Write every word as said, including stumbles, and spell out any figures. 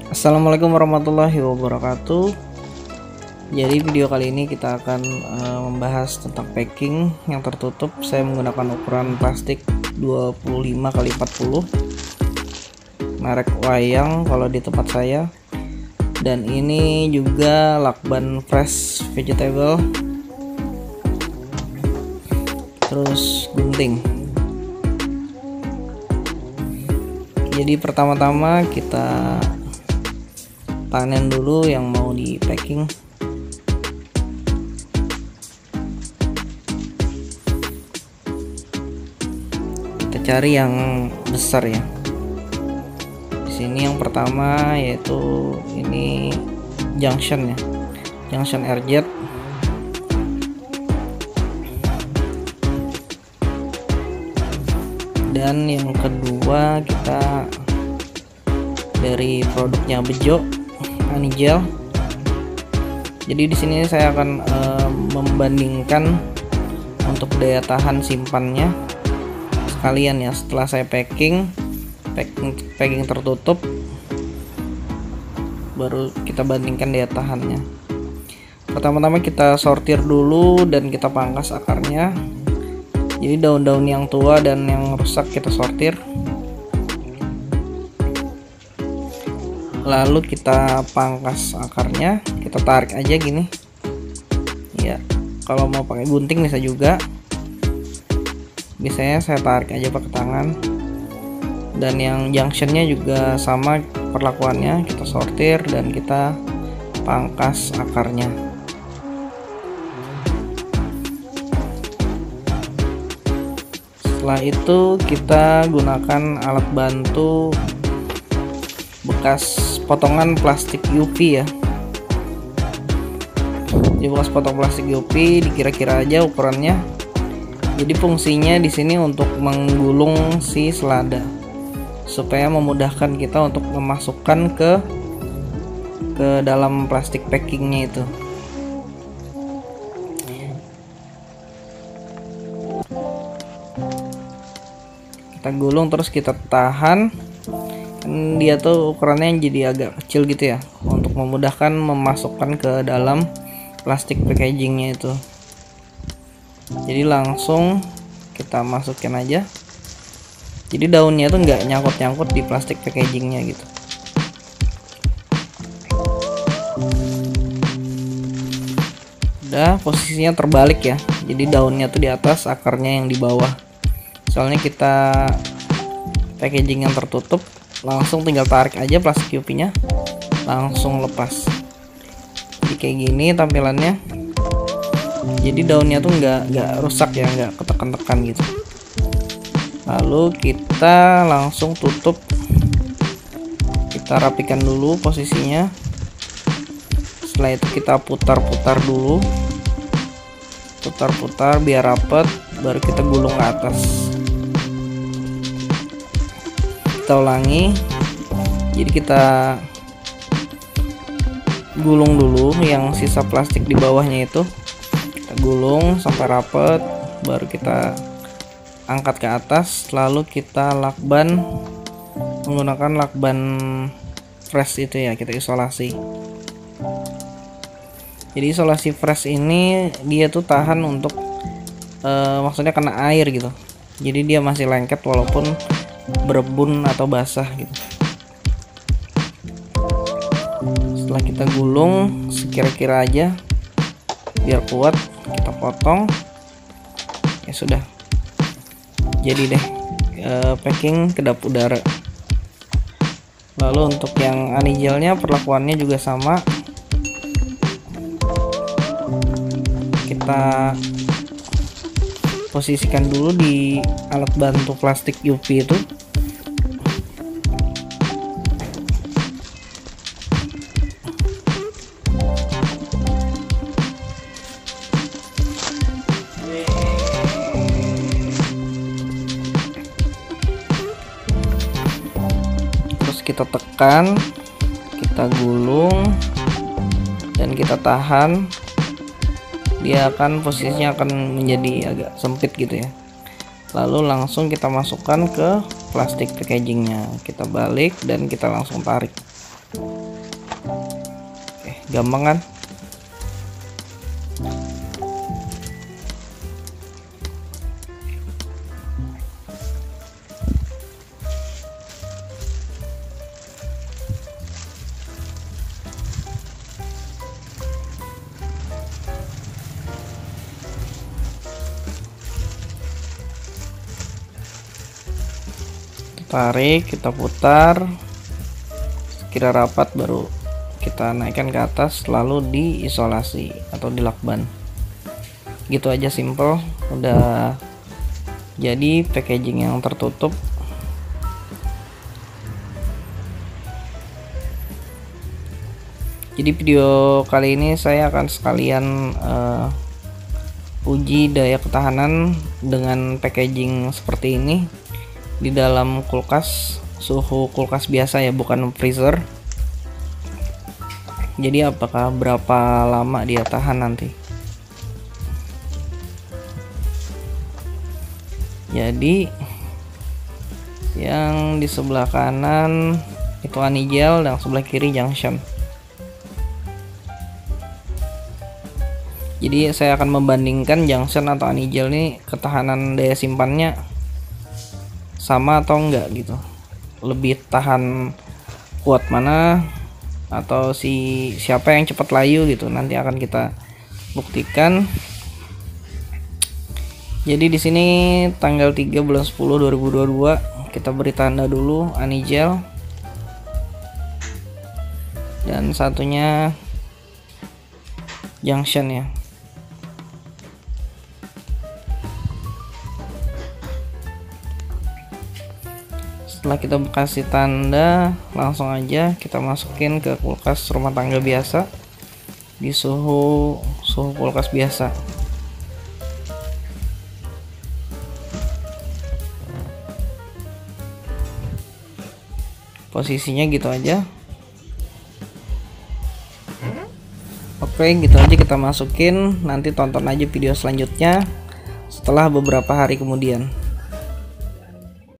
Assalamualaikum warahmatullahi wabarakatuh. Jadi video kali ini kita akan uh, membahas tentang packing yang tertutup. Saya menggunakan ukuran plastik dua puluh lima kali empat puluh merek Wayang kalau di tempat saya. Dan ini juga lakban fresh vegetable, terus gunting. Jadi pertama-tama kita panen dulu yang mau di packing. Kita cari yang besar ya. Di sini yang pertama yaitu ini junction ya, junction R Z. Dan yang kedua kita dari produknya Bejo Anigel. Jadi di sini saya akan e, membandingkan untuk daya tahan simpannya sekalian ya. Setelah saya packing, packing, packing tertutup, baru kita bandingkan daya tahannya. Pertama-tama kita sortir dulu dan kita pangkas akarnya. Jadi daun-daun yang tua dan yang rusak kita sortir. Lalu kita pangkas akarnya, kita tarik aja gini ya. Kalau mau pakai gunting bisa juga, biasanya saya tarik aja pakai tangan. Dan yang junctionnya juga sama perlakuannya, kita sortir dan kita pangkas akarnya. Setelah itu kita gunakan alat bantu bekas potongan plastik U V ya. Di bekas potong plastik U V dikira-kira aja ukurannya. Jadi fungsinya di sini untuk menggulung si selada supaya memudahkan kita untuk memasukkan ke ke dalam plastik packingnya itu. Kita gulung terus kita tahan. Dia tuh ukurannya jadi agak kecil gitu ya, untuk memudahkan memasukkan ke dalam plastik packagingnya itu. Jadi langsung kita masukin aja. Jadi daunnya tuh nggak nyangkut-nyangkut di plastik packagingnya gitu. Udah, posisinya terbalik ya. Jadi daunnya tuh di atas, akarnya yang di bawah. Soalnya kita packaging yang tertutup, langsung tinggal tarik aja plastik U V-nya, langsung lepas. Jadi kayak gini tampilannya. Jadi daunnya tuh nggak nggak rusak ya, nggak ketekan-tekan gitu. Lalu kita langsung tutup. Kita rapikan dulu posisinya. Setelah itu kita putar-putar dulu, putar-putar biar rapet, baru kita gulung ke atas. Kita ulangi. Jadi kita gulung dulu yang sisa plastik di bawahnya itu, kita gulung sampai rapet, baru kita angkat ke atas. Lalu kita lakban menggunakan lakban fresh itu ya, kita isolasi. Jadi isolasi fresh ini dia tuh tahan untuk e, maksudnya kena air gitu. Jadi dia masih lengket walaupun berebun atau basah gitu. Setelah kita gulung sekira-kira aja biar kuat, kita potong ya sudah. Jadi deh e, packing kedap udara. Lalu untuk yang anigelnya perlakuannya juga sama. Kita posisikan dulu di alat bantu plastik U V itu. Terus kita tekan, kita gulung, dan kita tahan. Dia akan posisinya akan menjadi agak sempit gitu ya. Lalu langsung kita masukkan ke plastik packagingnya, kita balik dan kita langsung tarik. Oke, gampang kan? Tarik, kita putar kira rapat, baru kita naikkan ke atas, lalu diisolasi atau dilakban. Gitu aja, simple. Udah jadi packaging yang tertutup. Jadi video kali ini saya akan sekalian uh, uji daya ketahanan dengan packaging seperti ini di dalam kulkas, suhu kulkas biasa ya, bukan freezer. Jadi apakah berapa lama dia tahan nanti. Jadi yang di sebelah kanan itu Anigel dan sebelah kiri Junction. Jadi saya akan membandingkan Junction atau Anigel ini ketahanan daya simpannya sama atau enggak gitu, lebih tahan kuat mana, atau si siapa yang cepat layu gitu, nanti akan kita buktikan. Jadi di sini tanggal tiga bulan sepuluh dua ribu dua puluh dua kita beri tanda dulu Anigel, dan satunya Junction ya. Setelah kita kasih tanda, langsung aja kita masukin ke kulkas rumah tangga biasa di suhu suhu kulkas biasa. Posisinya gitu aja. Oke, gitu aja kita masukin. Nanti tonton aja video selanjutnya setelah beberapa hari kemudian.